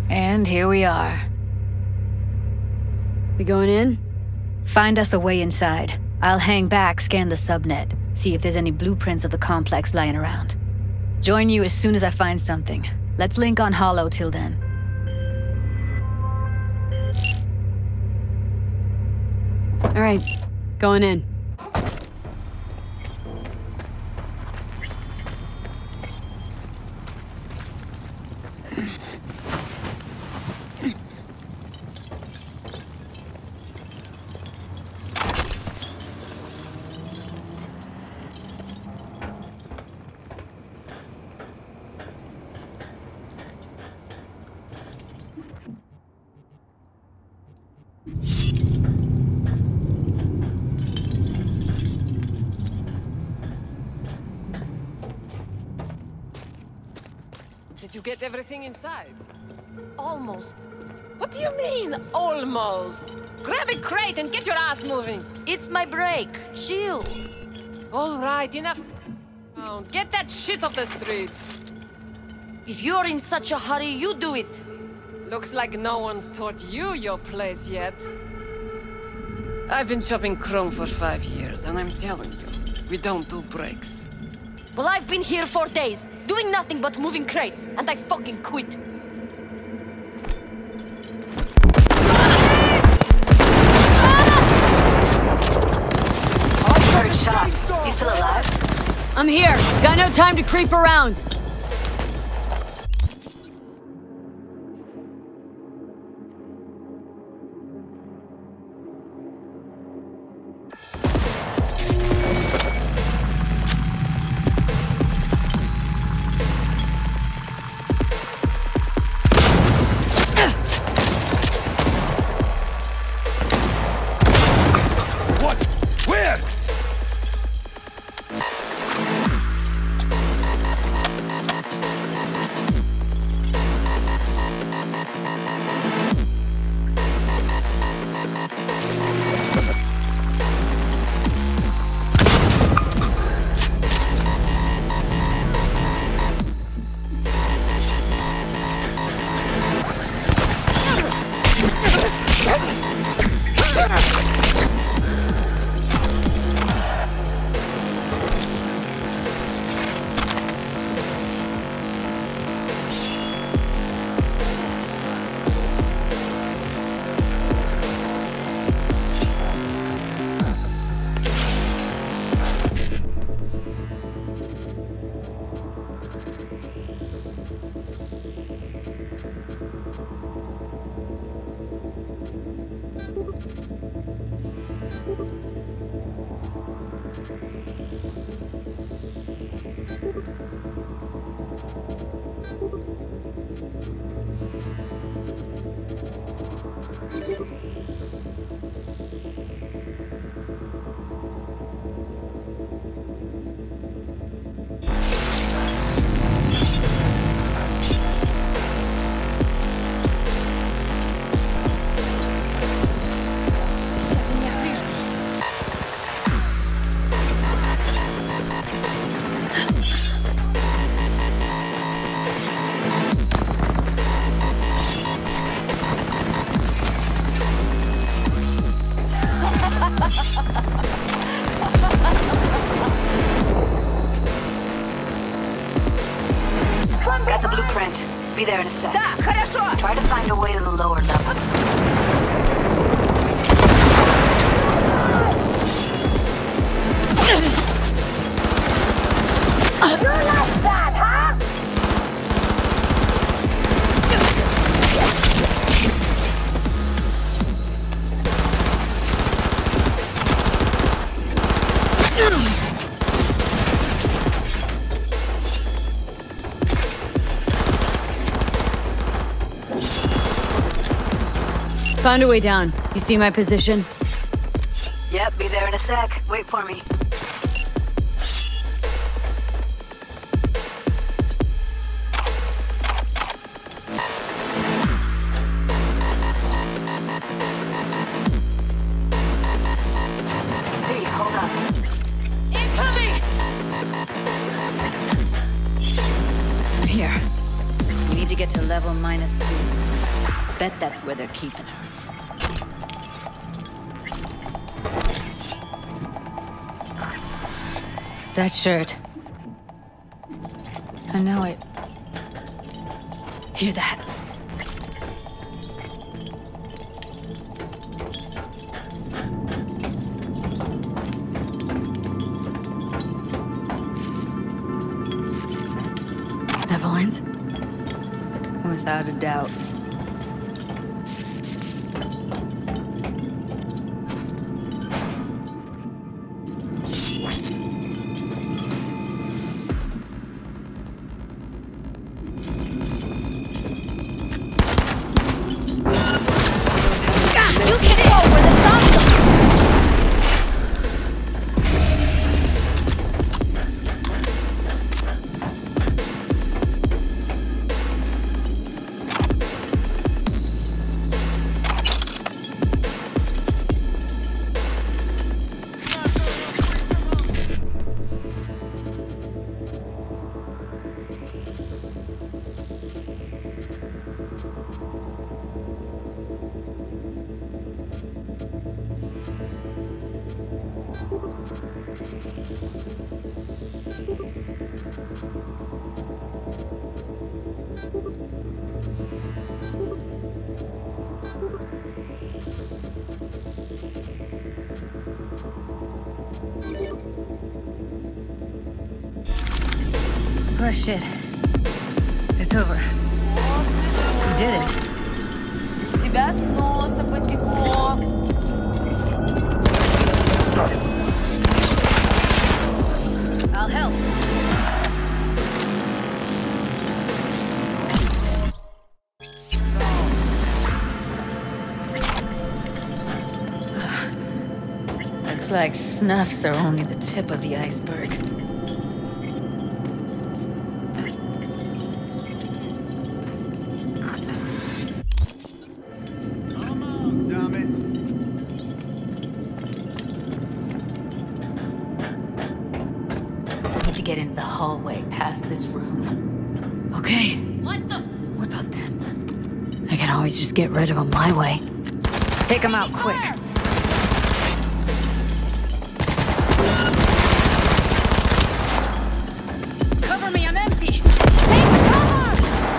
And here we are. We going in? Find us a way inside. I'll hang back, scan the subnet, see if there's any blueprints of the complex lying around. Join you as soon as I find something. Let's link on Hollow till then. All right, going in. Did you get everything inside? Almost. What do you mean, almost? Grab a crate and get your ass moving! It's my break. Chill. All right, enough. Get that shit off the street! If you're in such a hurry, you do it. Looks like no one's taught you your place yet. I've been shopping Chrome for 5 years, and I'm telling you, we don't do breaks. Well, I've been here 4 days, doing nothing but moving crates, and I fucking quit. Third shot. You still alive? I'm here. Got no time to creep around. Got the blueprint. Be there in a sec. Да, хорошо. Try to find a way to the lower levels. You like that, huh? Found a way down. You see my position? Yep, be there in a sec. Wait for me. Hey, hold up. Incoming! Here. We need to get to level -2. Bet that's where they're keeping her. That shirt. I know it. Hear that? Evelyn's? Without a doubt. Oh shit. It's over. We did it. У тебя с носа потекло. I'll help. Looks like snuffs are only the tip of the iceberg. Get into the hallway past this room. Okay. What about them? I can always just get rid of them my way. Take them out quick. Cover me, I'm empty. Take cover!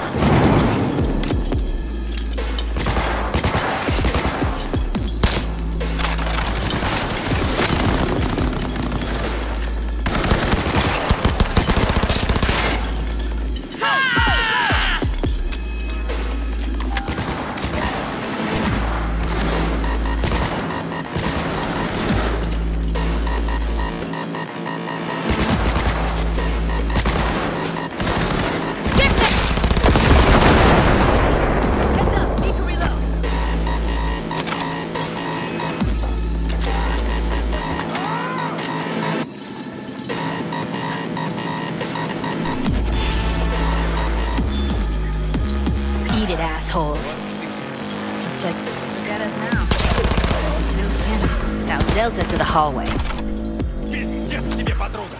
Assholes. Looks like look at us now. Still skinny. Now Delta to the hallway. Пиздец тебе, подруга!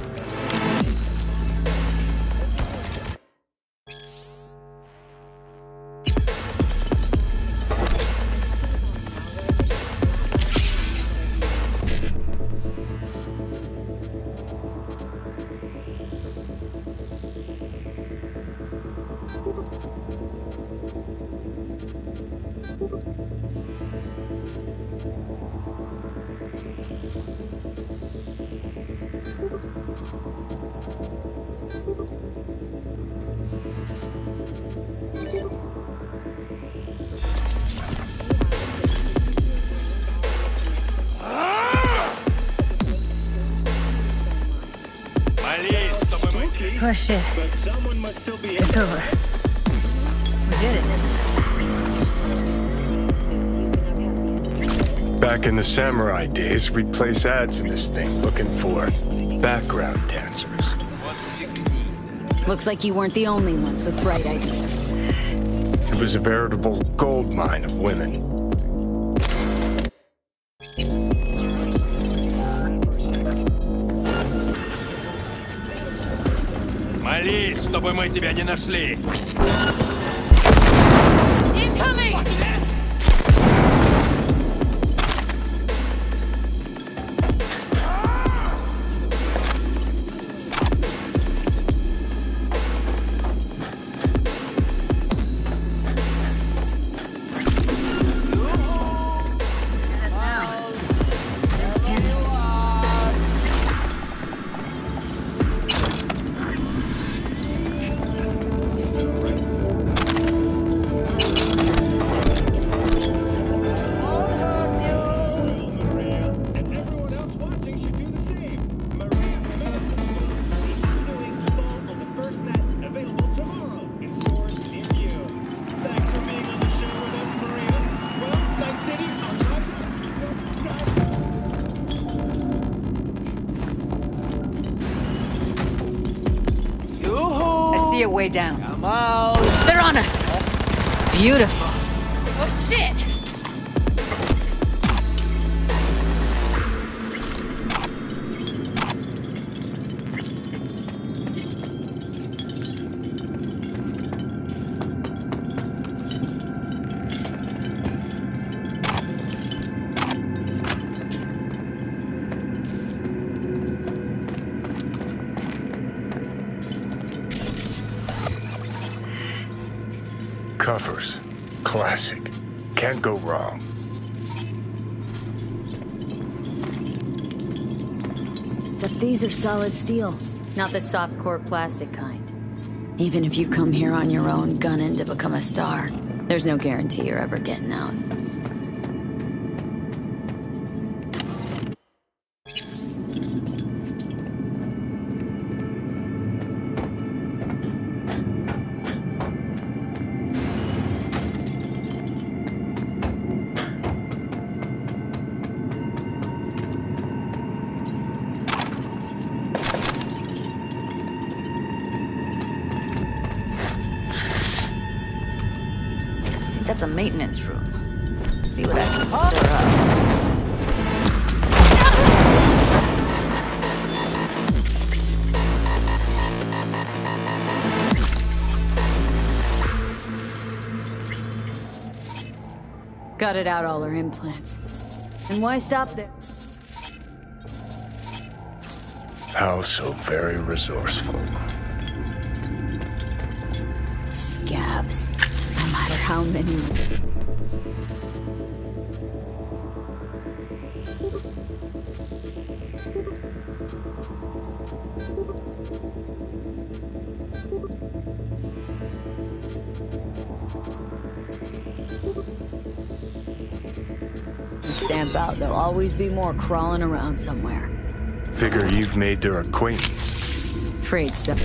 Oh shit. It's over. We did it. Back in the samurai days, we'd place ads in this thing looking for background dancers. Looks like you weren't the only ones with bright ideas. It was a veritable gold mine of women. Молись, чтобы мы тебя не нашли. In coming! See it way down. Come out! They're on us! Beautiful. Oh shit! Covers. Classic. Can't go wrong. Except these are solid steel, not the soft core plastic kind. Even if you come here on your own, gunning to become a star, there's no guarantee you're ever getting out. That's a maintenance room. See what I can stir up. Gutted out all her implants. And why stop there? How so very resourceful. Scabs. No matter how many. Stamp out, there'll always be more crawling around somewhere. Figure you've made their acquaintance. Afraid so.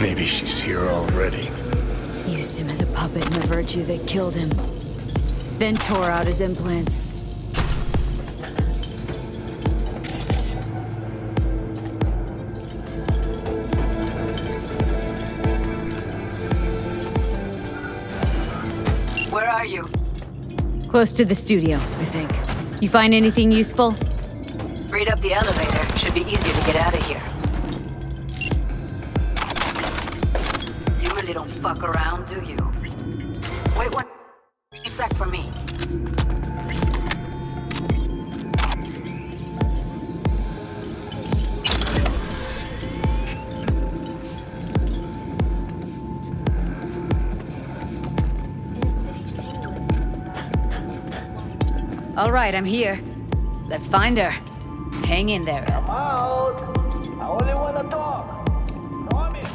Maybe she's here already. Used him as a puppet in the virtue that killed him. Then tore out his implants. Where are you? Close to the studio, I think. You find anything useful? Read up the elevator. Should be easier to get out of here. You really don't fuck around, do you? Wait one sec for me. All right, I'm here. Let's find her. Hang in there, Elf. Out! I only wanna talk. Promise.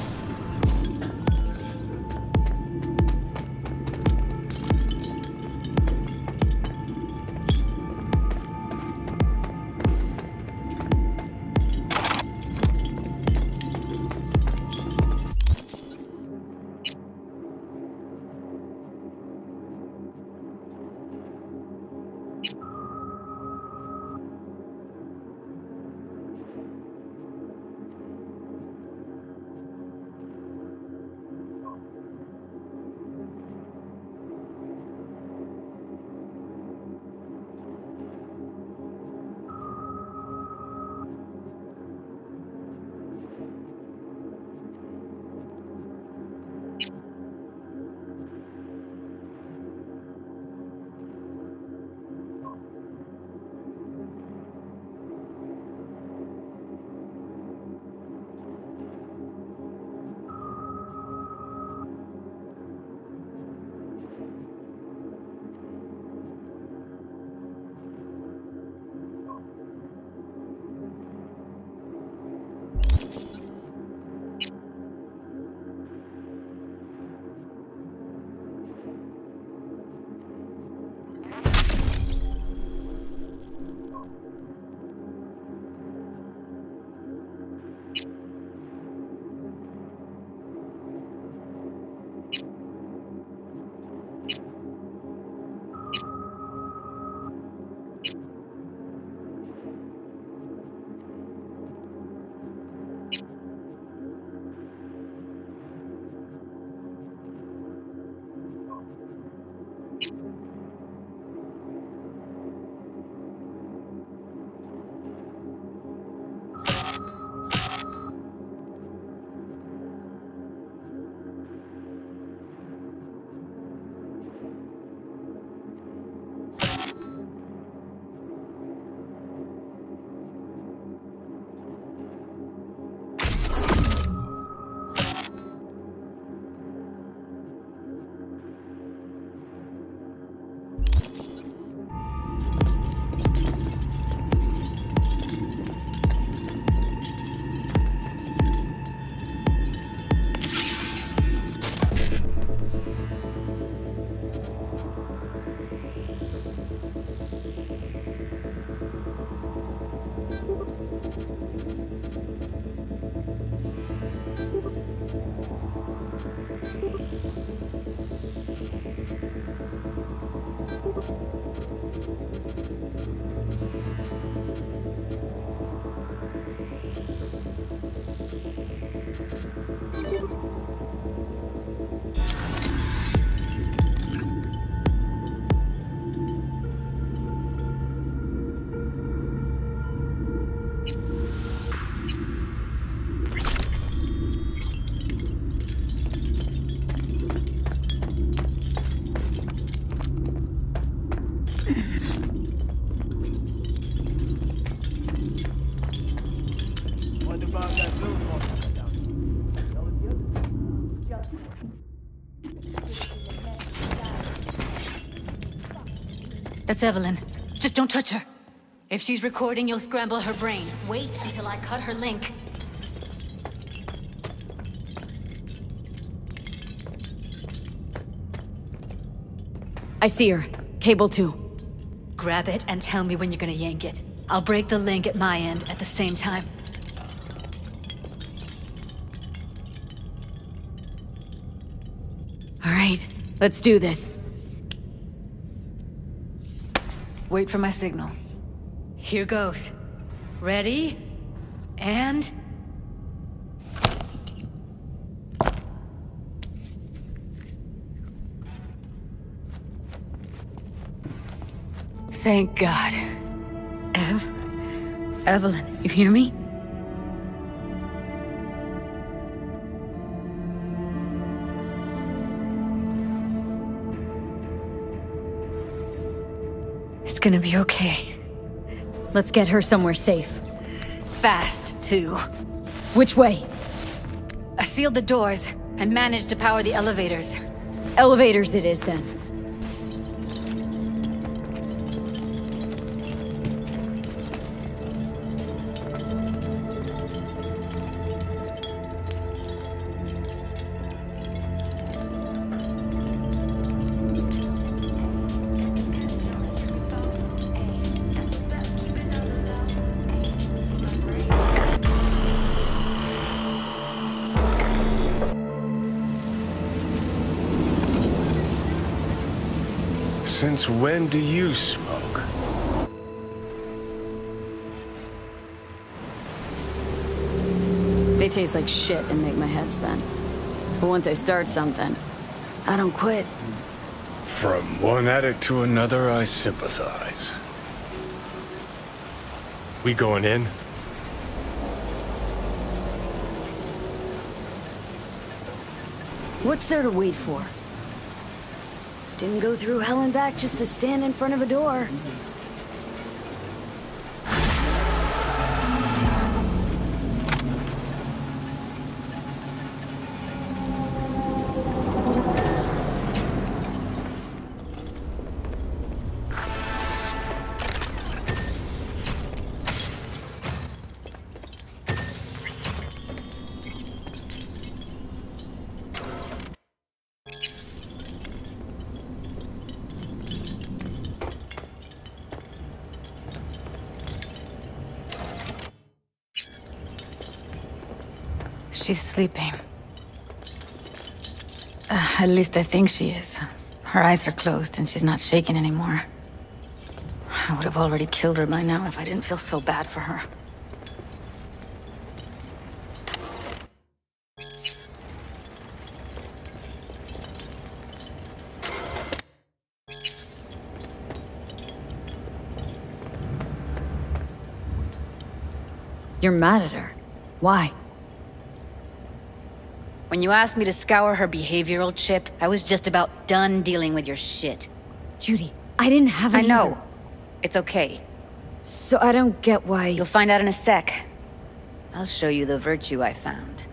That's Evelyn. Just don't touch her. If she's recording, you'll scramble her brain. Wait until I cut her link. I see her. Cable 2. Grab it and tell me when you're gonna yank it. I'll break the link at my end at the same time. All right, let's do this. Wait for my signal. Here goes. Ready? And... Thank God. Evelyn, you hear me? It's gonna be okay. Let's get her somewhere safe. Fast, too. Which way? I sealed the doors and managed to power the elevators. Elevators it is, then. Since when do you smoke? They taste like shit and make my head spin. But once I start something, I don't quit. From one addict to another, I sympathize. We going in? What's there to wait for? Didn't go through hell and back just to stand in front of a door. She's sleeping. At least I think she is. Her eyes are closed and she's not shaking anymore. I would have already killed her by now if I didn't feel so bad for her. You're mad at her. Why? When you asked me to scour her behavioral chip, I was just about done dealing with your shit. Judy, I didn't have I any know. either. It's okay. So I don't get why... You'll find out in a sec. I'll show you the virtue I found.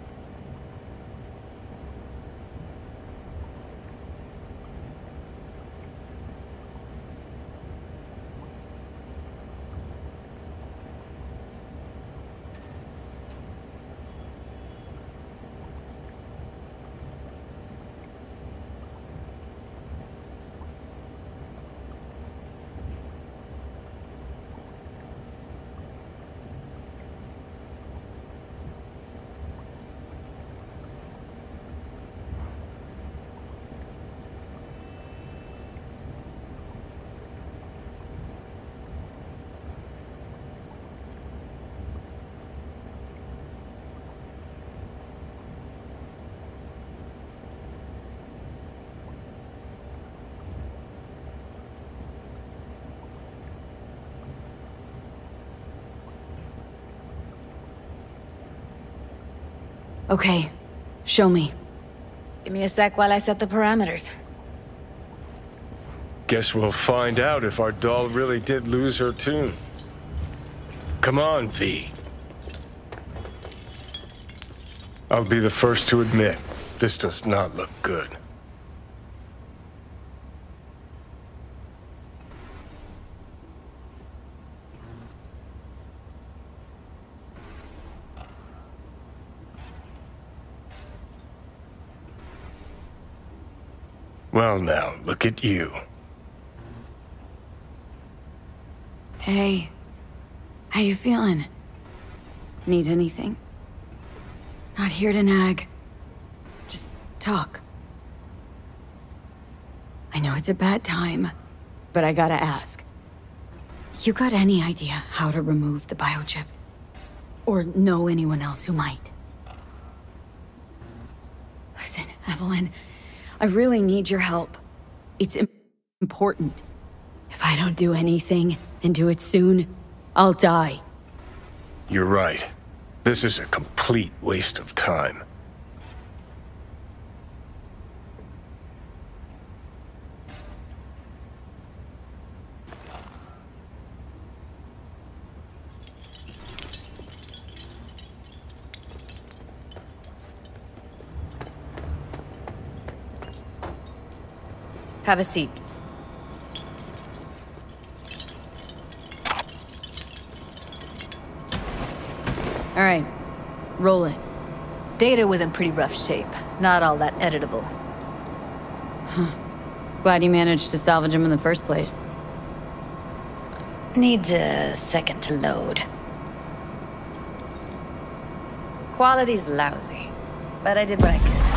Okay, show me. Give me a sec while I set the parameters. Guess we'll find out if our doll really did lose her tune. Come on, V. I'll be the first to admit, this does not look good. Well now, look at you. Hey, how you feeling? Need anything? Not here to nag. Just talk. I know it's a bad time, but I gotta ask. You got any idea how to remove the biochip? Or know anyone else who might? Listen, Evelyn, I really need your help. It's important. If I don't do anything, and do it soon, I'll die. You're right. This is a complete waste of time. Have a seat. All right, roll it. Data was in pretty rough shape. Not all that editable. Glad you managed to salvage him in the first place. Needs a second to load. Quality's lousy, but I did what I could.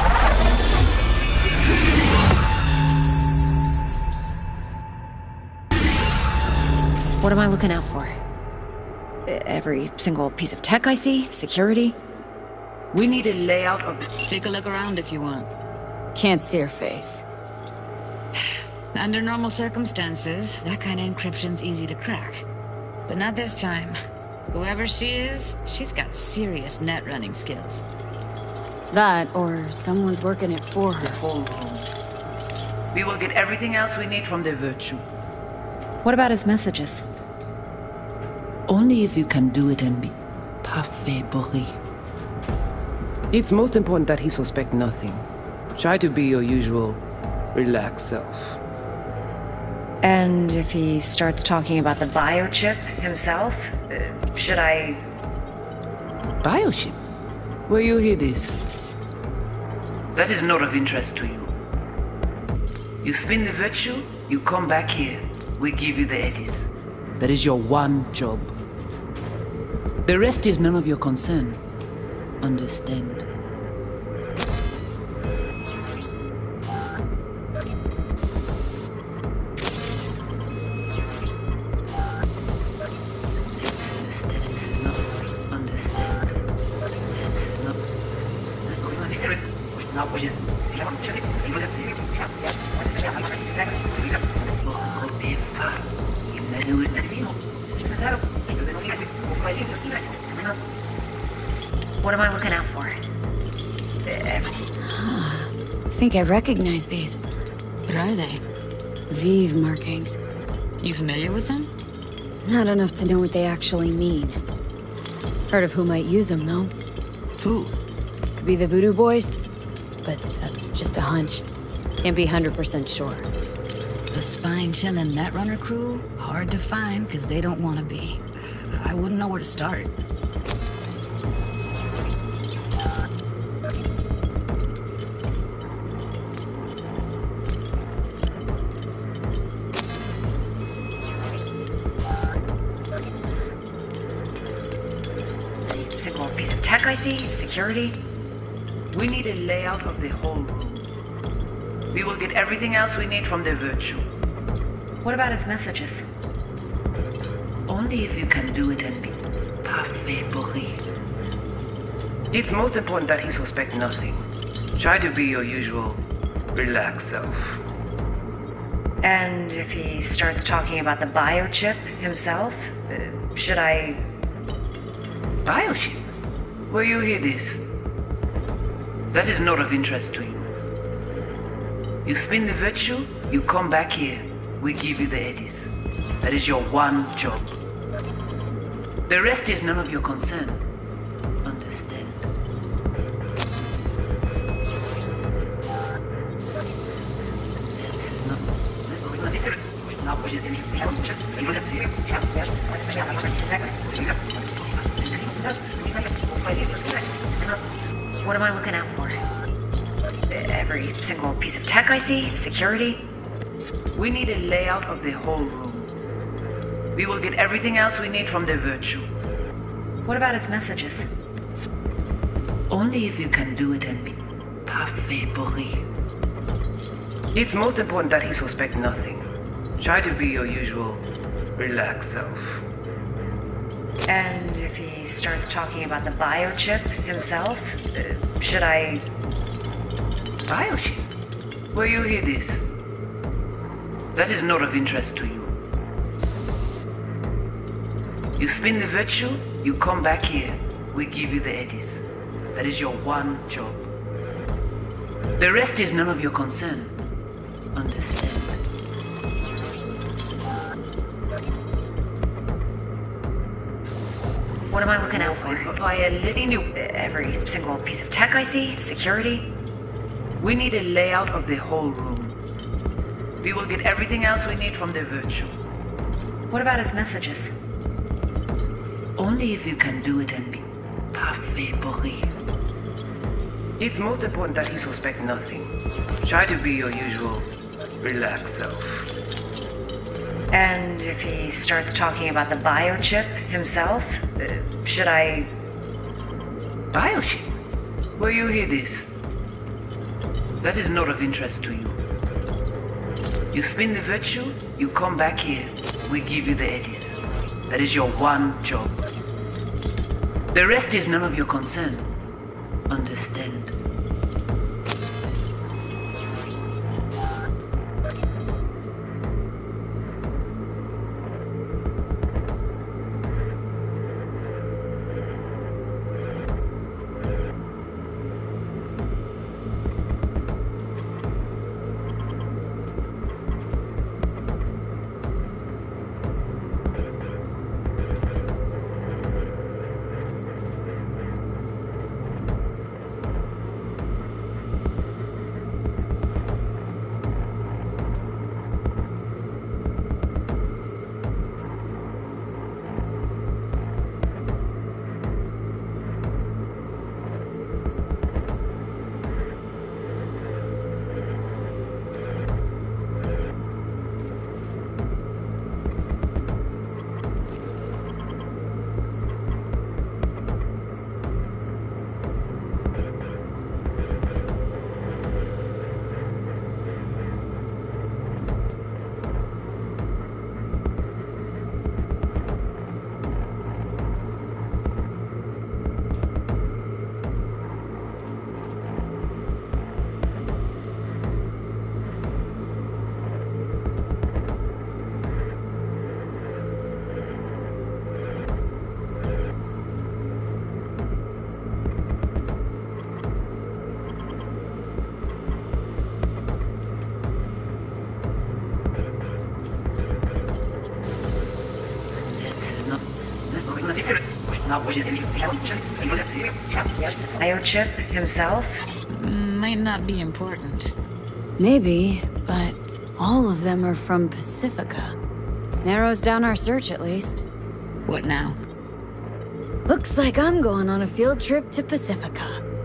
What am I looking out for? Every single piece of tech I see? Security? We need a layout of the... Take a look around if you want. Can't see her face. Under normal circumstances, that kind of encryption's easy to crack. But not this time. Whoever she is, she's got serious net running skills. That, or someone's working it for her. whole room. We will get everything else we need from the Virtue. What about his messages? Only if you can do it and be parfait bourré. It's most important that he suspect nothing. Try to be your usual, relaxed self. And if he starts talking about the biochip himself, should I... Biochip? Where you hear this? That is not of interest to you. You spin the Virtue, you come back here. We give you the eddies. That is your one job. The rest is none of your concern. Understand? What am I looking out for? I think I recognize these. What are they? Vive markings. You familiar with them? Not enough to know what they actually mean. Heard of who might use them, though. Who? Could be the Voodoo Boys, but that's just a hunch. Can't be 100% sure. The spine-chilling Netrunner crew? Hard to find, because they don't want to be. I wouldn't know where to start. Single piece of tech I see? Security? We need a layout of the whole room. We will get everything else we need from the Virtue. What about his messages? Only if you can do it and be parfait bourré. It's most important that he suspect nothing. Try to be your usual, relaxed self. And if he starts talking about the biochip himself, should I... Biochip? Where you hear this? That is not of interest to you. You spin the Virtue, you come back here. We give you the eddies. That is your one job. The rest is none of your concern. Understand? What am I looking out for? Every single piece of tech I see? Security? We need a layout of the whole room. We will get everything else we need from the Virtue. What about his messages? Only if you can do it and be parfait bourré. It's most important that he suspect nothing. Try to be your usual, relaxed self. And if he starts talking about the biochip himself, should I... Biochip? Where you hear this? That is not of interest to you. You spin the virtue, you come back here, we give you the eddies. That is your one job. The rest is none of your concern. Understand? What am I looking out for? Every single piece of tech I see? Security? We need a layout of the whole room. We will get everything else we need from the virtue. What about his messages? Only if you can do it and be parfait pourri. It's most important that he suspect nothing. Try to be your usual, relaxed self. And if he starts talking about the biochip himself, should I... Biochip? Where you hear this? That is not of interest to you. You spin the virtue, you come back here, we give you the eddies. That is your one job. The rest is none of your concern. Understand? Biochip himself? Might not be important. Maybe, but all of them are from Pacifica. Narrows down our search, at least. What now? Looks like I'm going on a field trip to Pacifica.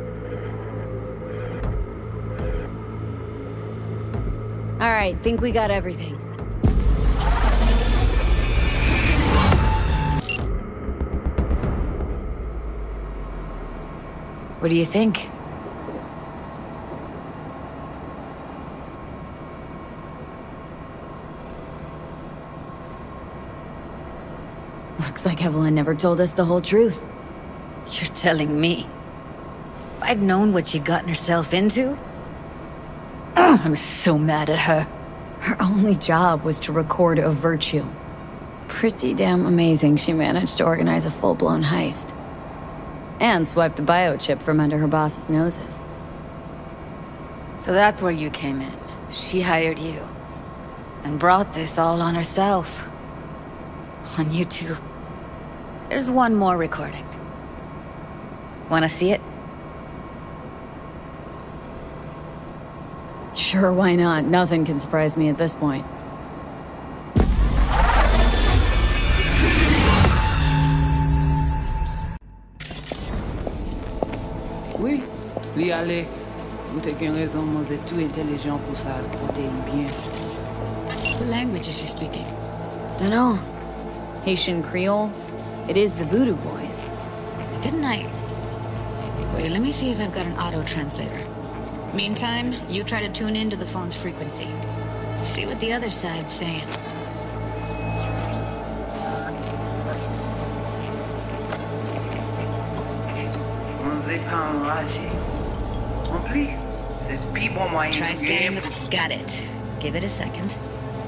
Alright, think we got everything. What do you think? Looks like Evelyn never told us the whole truth. You're telling me? If I'd known what she'd gotten herself into? I'm so mad at her. Her only job was to record a virtue. Pretty damn amazing she managed to organize a full-blown heist. And swipe the biochip from under her boss's noses. So that's where you came in. She hired you. And brought this all on herself. On YouTube. There's one more recording. Wanna see it? Sure, why not? Nothing can surprise me at this point. Oui, li ale. Ou te gen raison, moi c'est tout intelligent pour ça, pour te y bien. What language is she speaking? Dunno. Haitian Creole? It is the Voodoo Boys. Didn't I... Wait, let me see if I've got an auto-translator. Meantime, you try to tune into the phone's frequency. See what the other side's saying. Try staying. Got it. Give it a second.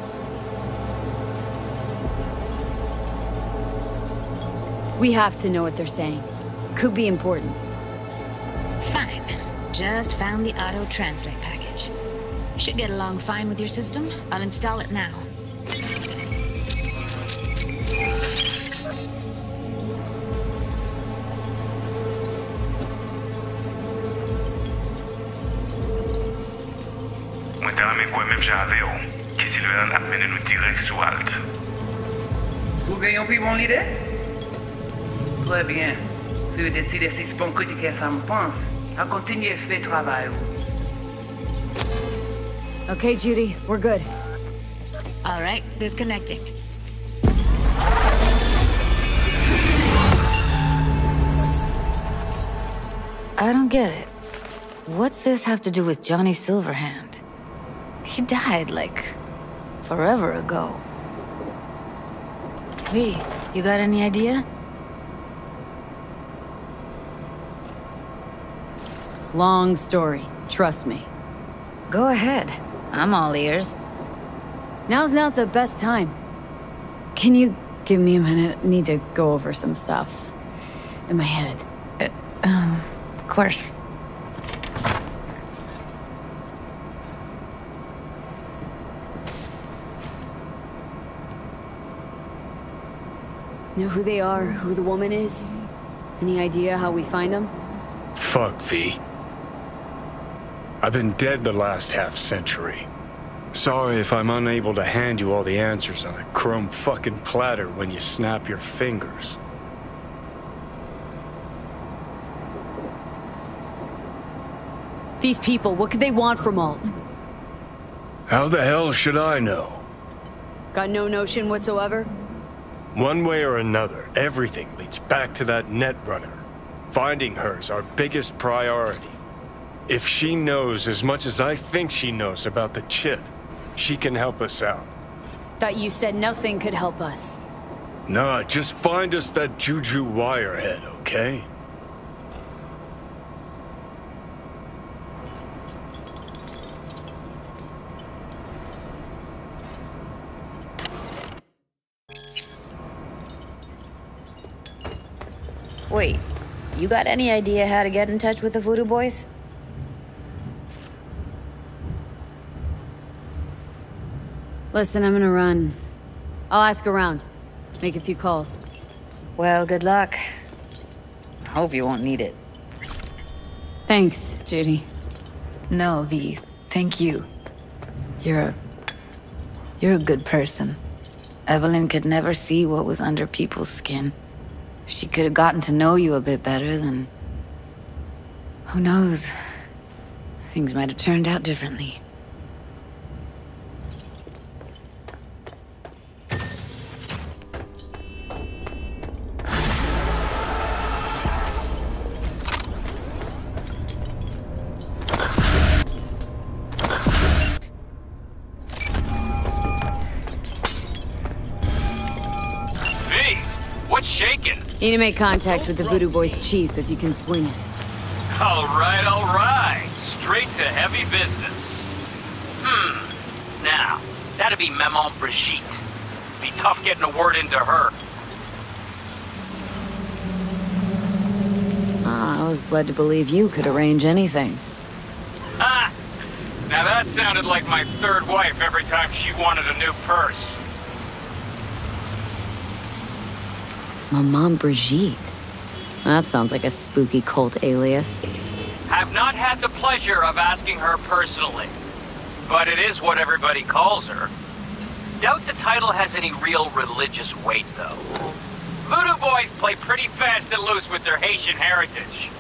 We have to know what they're saying. Could be important. Fine. Just found the auto-translate package. Should get along fine with your system. I'll install it now. Mwen te rame kwen mèm jave ou, ki Sylvain ap mene nou direct sou Alt. Vous gagnez plus bon l'idée? Très bien. Si vous décidez si bon que ça me pense, à continuer à faire travail. Okay, Judy, we're good. All right, disconnecting. I don't get it. What's this have to do with Johnny Silverhand? He died, like, forever ago. V, you got any idea? Long story, trust me. Go ahead. I'm all ears. Now's not the best time. Can you give me a minute? Need to go over some stuff in my head. Of course. Know who they are, who the woman is? Any idea how we find them? Fuck, V. I've been dead the last half-century. Sorry if I'm unable to hand you all the answers on a chrome fucking platter when you snap your fingers. These people, what could they want from Alt? How the hell should I know? Got no notion whatsoever? One way or another, everything leads back to that Netrunner. Finding her's our biggest priority. If she knows as much as I think she knows about the chip, she can help us out. Thought you said nothing could help us. Nah, just find us that Juju Wirehead, okay? Wait, you got any idea how to get in touch with the Voodoo Boys? Listen, I'm gonna run. I'll ask around. Make a few calls. Well, good luck. Hope you won't need it. Thanks, Judy. No, V. Thank you. You're a good person. Evelyn could never see what was under people's skin. If she could have gotten to know you a bit better, then... who knows? Things might have turned out differently. What's shaking? Need to make contact with the Voodoo Boys chief if you can swing it. All right. Straight to heavy business. Now, that'd be Maman Brigitte. Be tough getting a word into her. I was led to believe you could arrange anything. Ah! Now that sounded like my third wife every time she wanted a new purse. Maman Brigitte. That sounds like a spooky cult alias. Have not had the pleasure of asking her personally, but it is what everybody calls her. Doubt the title has any real religious weight, though. Voodoo Boys play pretty fast and loose with their Haitian heritage.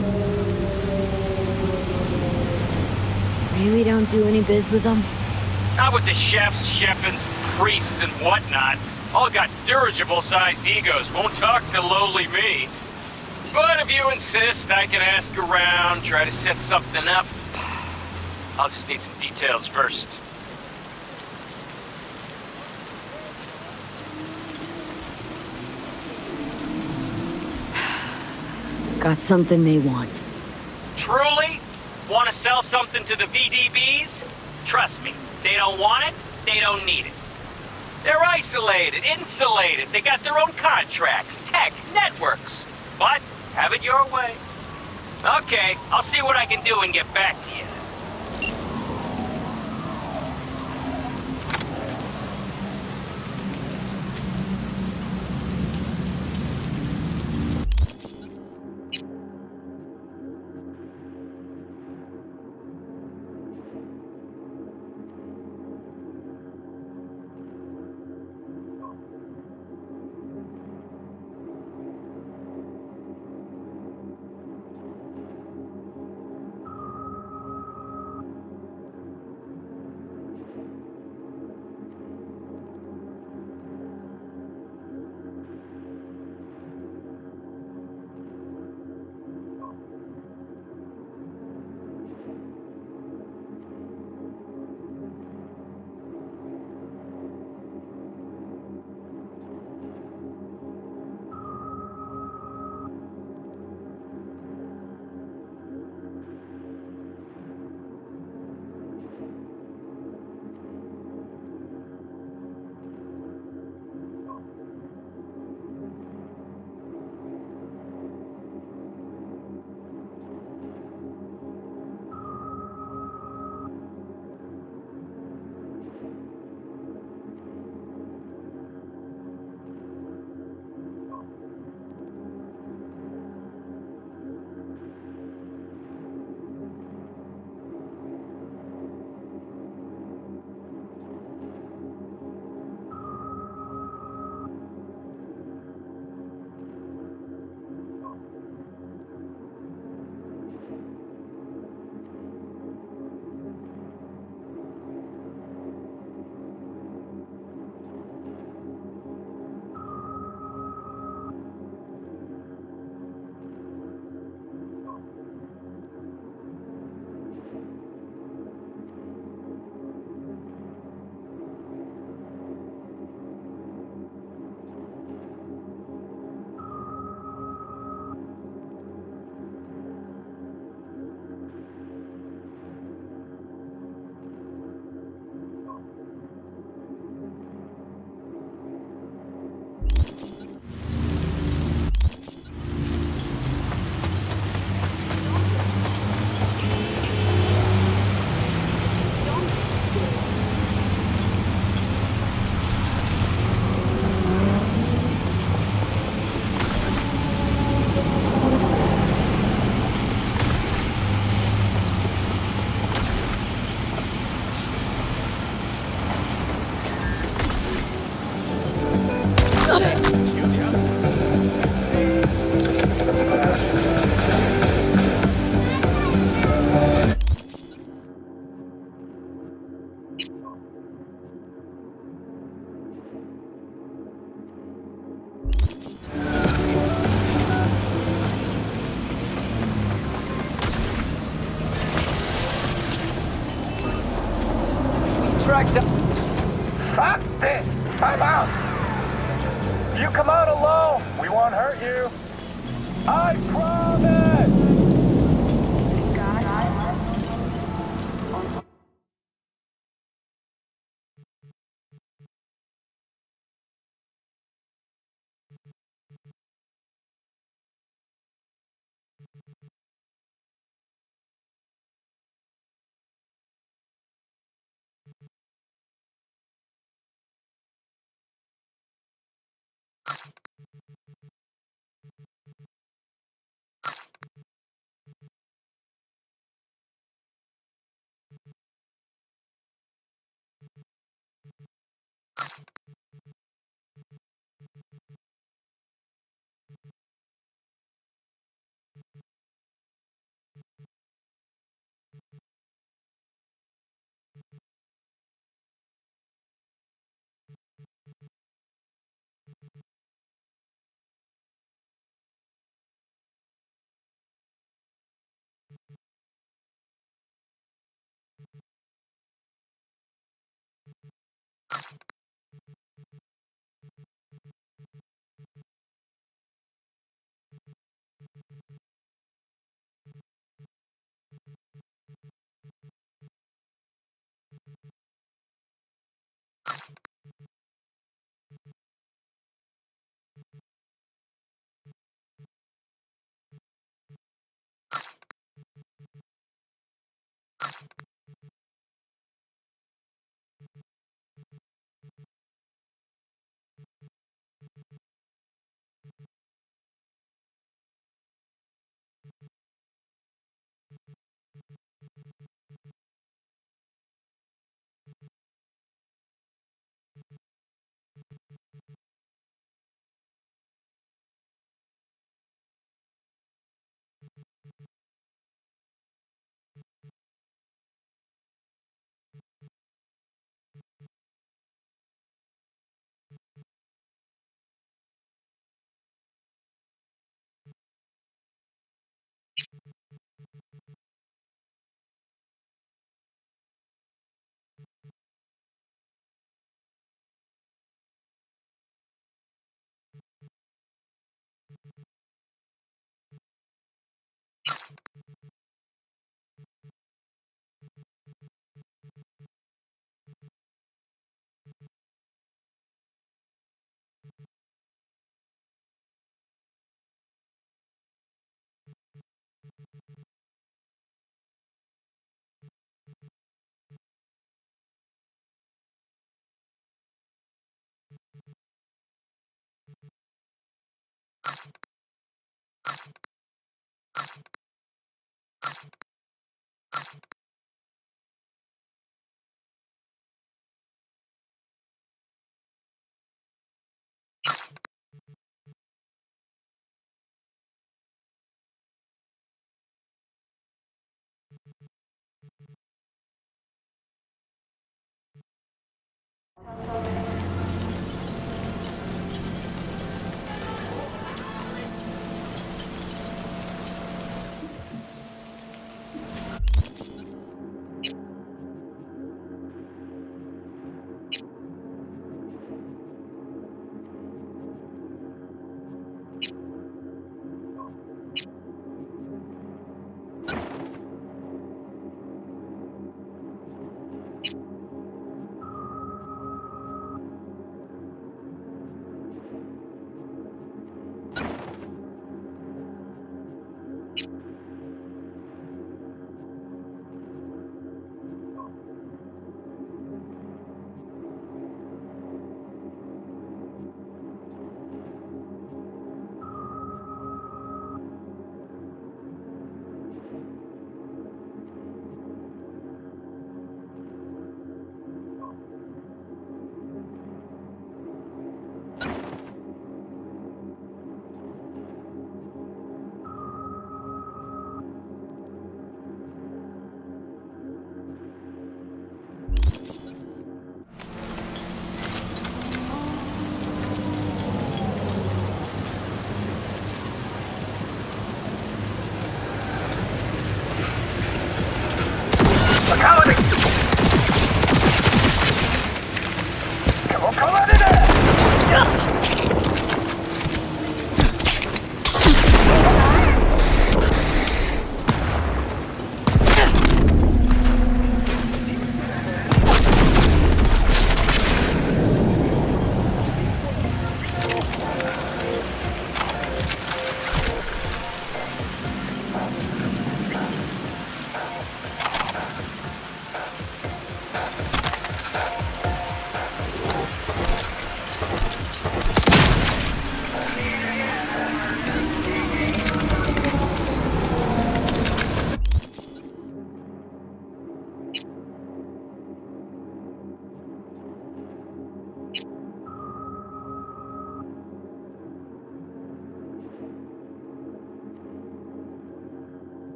Really don't do any biz with them? Not with the chefs, chefins, priests, and whatnot. All got dirigible-sized egos, won't talk to lowly me. But if you insist, I can ask around, try to set something up. I'll just need some details first. Got something they want. Truly? Want to sell something to the VDBs? Trust me, they don't want it, they don't need it. They're isolated, insulated, they got their own contracts, tech, networks. But, have it your way. Okay, I'll see what I can do and get back to you.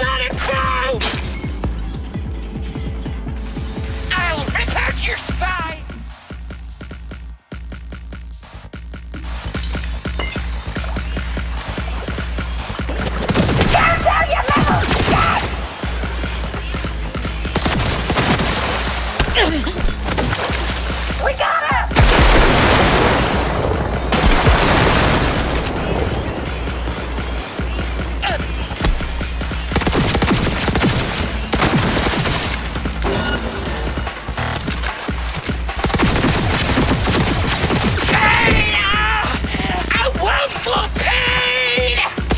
let it go! I'll rip out your spine! We got her! I want more pain!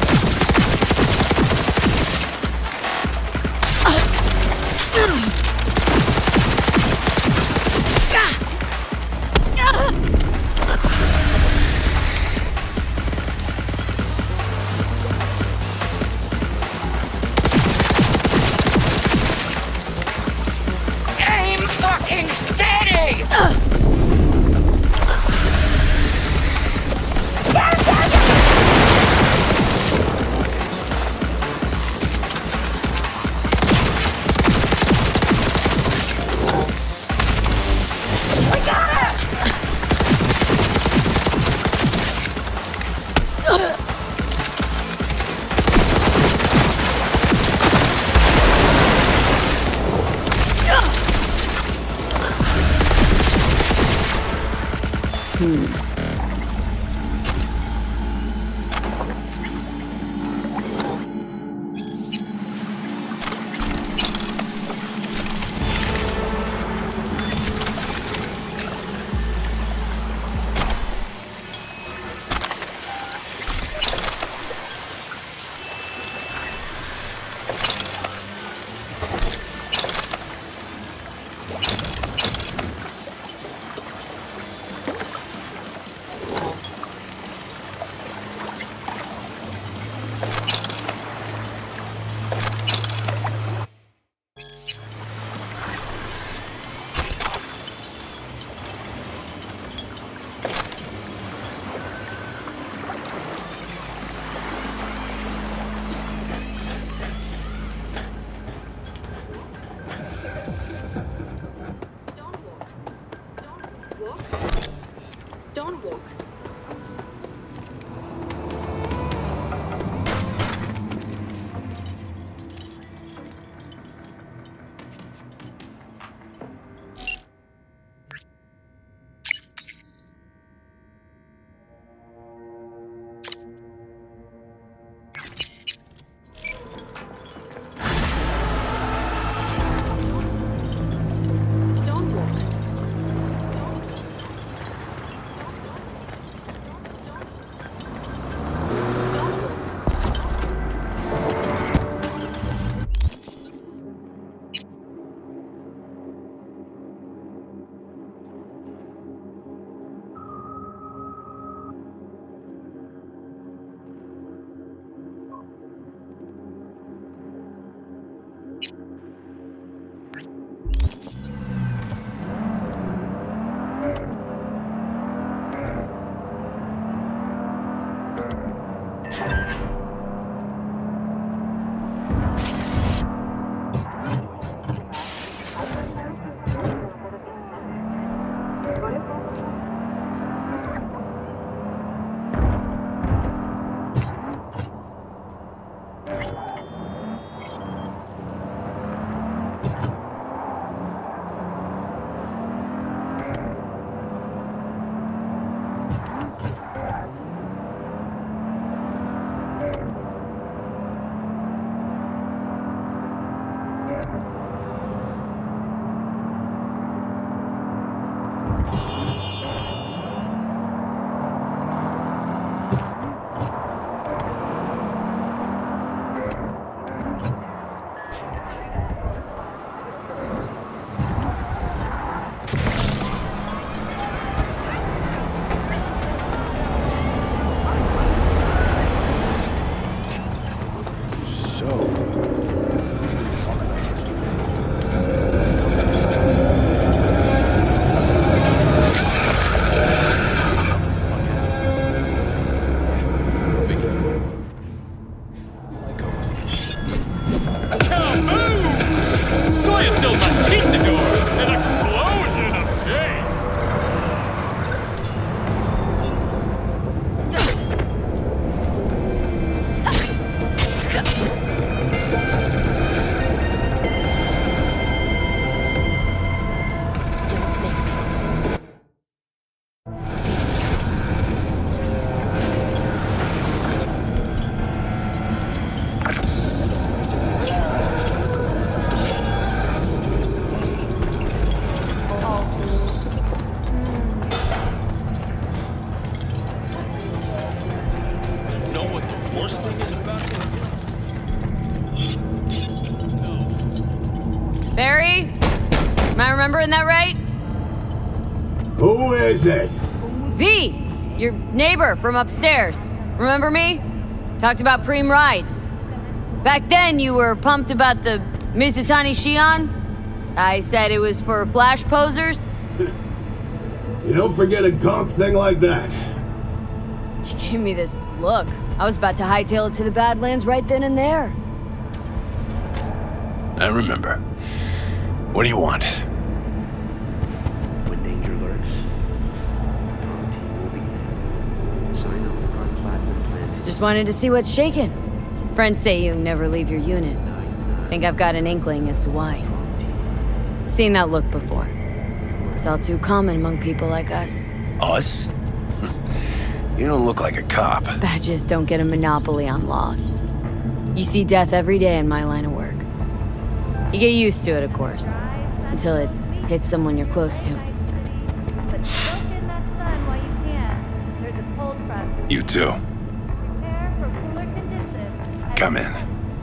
Aim fucking steady! We got her! Worst thing is about Barry? Am I remembering that right? Who is it? V! Your neighbor from upstairs. Remember me? Talked about preem rides. Back then, you were pumped about the Mizutani Shion. I said it was for flash posers. You don't forget a gonk thing like that. You gave me this look. I was about to hightail it to the Badlands right then and there. I remember. What do you want? When danger lurks, our team will be there. Sign up for our platinum plan. Just wanted to see what's shaking. Friends say you never leave your unit. Think I've got an inkling as to why. Seen that look before. It's all too common among people like us. Us? You don't look like a cop. Badges don't get a monopoly on loss. You see death every day in my line of work. You get used to it, of course, until it hits someone you're close to. You too. Come in.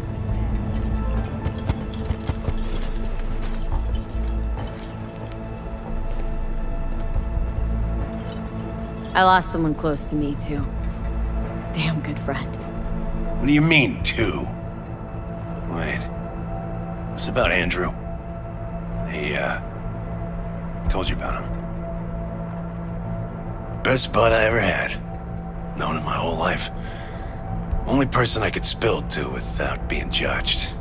I lost someone close to me, too. Damn good friend. What do you mean, two? Wait. What's about Andrew? They, told you about him. Best bud I ever had. Known him my whole life. Only person I could spill to without being judged.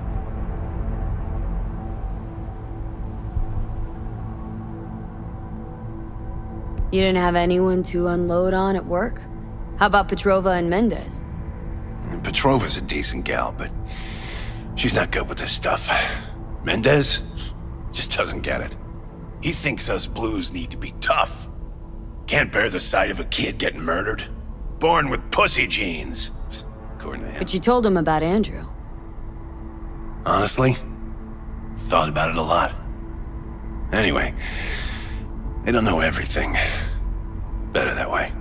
You didn't have anyone to unload on at work? How about Petrova and Mendez? Petrova's a decent gal, but she's not good with this stuff. Mendez just doesn't get it. He thinks us blues need to be tough. Can't bear the sight of a kid getting murdered. Born with pussy genes, according to him. But you told him about Andrew. Honestly, thought about it a lot. Anyway, they don't know everything. Better that way.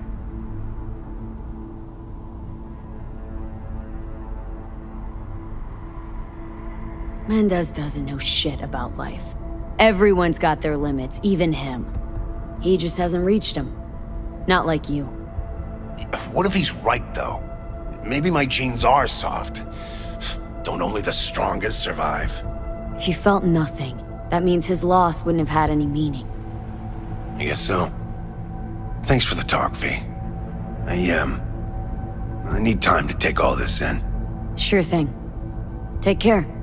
Mendez doesn't know shit about life. Everyone's got their limits, even him. He just hasn't reached them. Not like you. What if he's right, though? Maybe my genes are soft. Don't only the strongest survive? If you felt nothing, that means his loss wouldn't have had any meaning. I guess so. Thanks for the talk, V. I need time to take all this in. Sure thing. Take care.